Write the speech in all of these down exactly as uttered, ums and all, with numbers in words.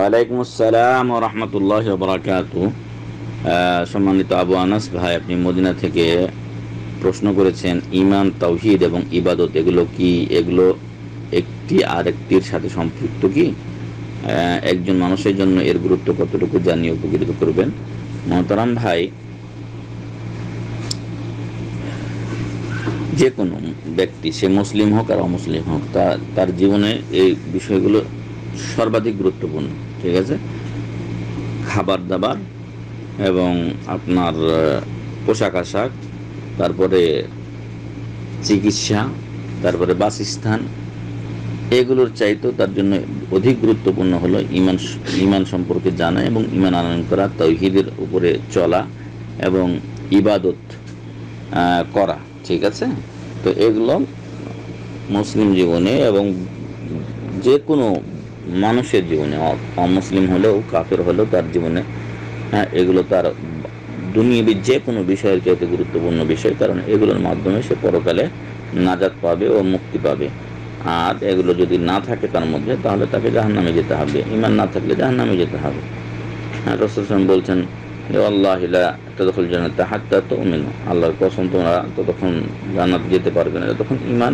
ওয়ালাইকুম আসসালাম ওয়া রাহমাতুল্লাহি ওয়া বারাকাতুহু। সম্মানিত আবু আনাস ভাই, আপনি মদিনা থেকে প্রশ্ন করেছেন, ঈমান, তাওহীদ এবং ইবাদত এগুলো কি এগুলো একটি আরেকটির সাথে সম্পৃক্ত কি? আহ, একজন মানুষের জন্য এর গুরুত্ব কতটুকু জানিয়ে উপকৃত করবেন। মোহতারাম ভাই, যে কোনো ব্যক্তি, সে মুসলিম হোক আর অমুসলিম হোক, তার তার জীবনে এই বিষয়গুলো সর্বাধিক গুরুত্বপূর্ণ। ঠিক আছে, খাবার দাবার এবং আপনার পোশাক আশাক, তারপরে চিকিৎসা, তারপরে বাসস্থান, এগুলোর চাইতেও তার জন্য অধিক গুরুত্বপূর্ণ হলো ইমান ইমান সম্পর্কে জানা এবং ইমান আনয়ন করা, তাওহীদের উপরে চলা এবং ইবাদত করা। ঠিক আছে, তো এগুলো মুসলিম জীবনে এবং যে কোনো মানুষের জীবনে, অমুসলিম হলেও কাফের হলেও তার জীবনে, হ্যাঁ, এগুলো তার দুনিয়াবী যে কোনো বিষয়ের চাইতে গুরুত্বপূর্ণ বিষয়, কারণ এগুলোর মাধ্যমে সে পরকালে নাজাত পাবে ও মুক্তি পাবে। আর এগুলো যদি না থাকে তার মধ্যে, তাহলে তাকে জাহান্নামে যেতে হবে। ঈমান না থাকলে জাহান্নামে যেতে হবে। হ্যাঁ, রাসূল সাল্লাল্লাহু আলাইহি ওয়াসাল্লাম বলছেন, আল্লাহ লা তাদখুল জান্নাতা হাত্তা তুমিনু, আল্লাহর কসম, তোমরা ততক্ষণ জান্নাত যেতে পারবে না যতক্ষণ ঈমান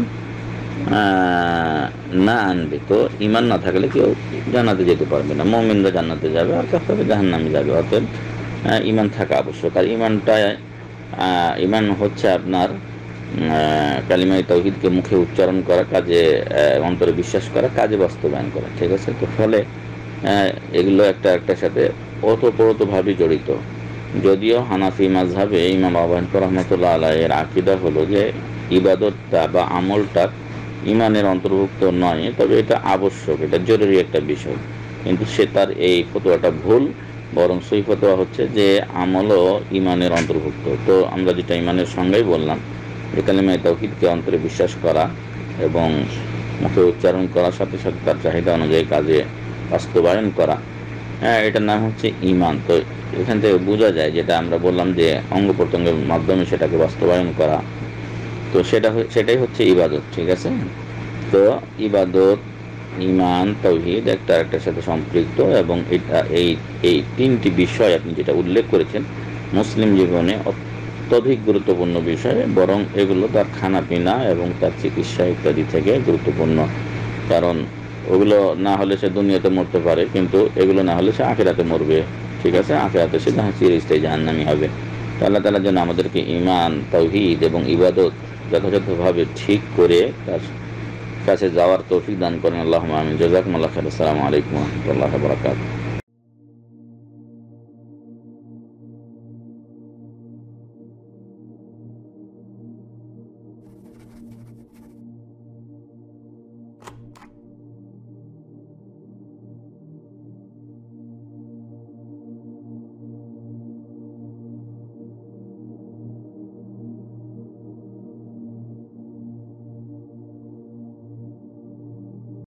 না আনবে। তো ঈমান না থাকলে কেউ জান্নাতে যেতে পারবে না। মুমিনরা জান্নাতে যাবে আর কাফেররা জাহান্নামে যাবে। অতএব ঈমান থাকা আবশ্যক। আর ঈমানটা ঈমান হচ্ছে আপনার কালিমায়ে তাওহীদকে মুখে উচ্চারণ করা, কাজে অন্তরে বিশ্বাস করা, কাজে বাস্তবায়ন করা। ঠিক আছে, তো ফলে এগুলো একটা একটার সাথে ওতপ্রোতভাবে জড়িত। যদিও হানাফি মাযহাবে ইমাম আবু হানিফা রাহমাতুল্লাহ আলাইহির আকীদা হলো যে ইবাদতটা বা আমলটা ঈমানের অন্তর্ভুক্ত নয়, তবে এটা আবশ্যক, এটা জরুরি একটা বিষয়। কিন্তু সে তার এই ফতোয়াটা ভুল। বরং সহি ফতোয়া হচ্ছে যে আমলও ঈমানের অন্তর্ভুক্ত। তো আমরা যেটা ঈমানের সংজ্ঞাই বললাম, যে কালিমায়ে তাওহীদকে অন্তরে বিশ্বাস করা এবং মুখে উচ্চারণ করার সাথে সাথে তার চাহিদা অনুযায়ী কাজে বাস্তবায়ন করা, হ্যাঁ, এটার নাম হচ্ছে ঈমান। তো এখান থেকে বোঝা যায়, যেটা আমরা বললাম যে অঙ্গ প্রত্যঙ্গের মাধ্যমে সেটাকে বাস্তবায়ন করা, তো সেটা সেটাই হচ্ছে ইবাদত। ঠিক আছে, তো ইবাদত, ঈমান, তাওহীদ একটা একটার সাথে সম্পৃক্ত এবং এটা এই এই তিনটি বিষয় আপনি যেটা উল্লেখ করেছেন মুসলিম জীবনে অত্যধিক গুরুত্বপূর্ণ বিষয়। বরং এগুলো তার খানাপিনা এবং তার চিকিৎসা ইত্যাদি থেকে গুরুত্বপূর্ণ। কারণ ওগুলো না হলে সে দুনিয়াতে মরতে পারে, কিন্তু এগুলো না হলে সে আখিরাতে মরবে। ঠিক আছে, আখিরাতে সে চিরস্থায়ী জাহান্নামী হবে। তো আল্লাহ তাআলা যেন আমাদেরকে ঈমান, তাওহীদ এবং ইবাদত যথাযথভাবে ঠিক করে তার কাছে যাওয়ার তৌফিক দান করেন। আল্লাহুম্মা আমিন। জাযাকুমুল্লাহু খাইরান। আসসালামু আলাইকুম ওয়া রাহমাতুল্লাহি ওয়া বারাকাতুহু।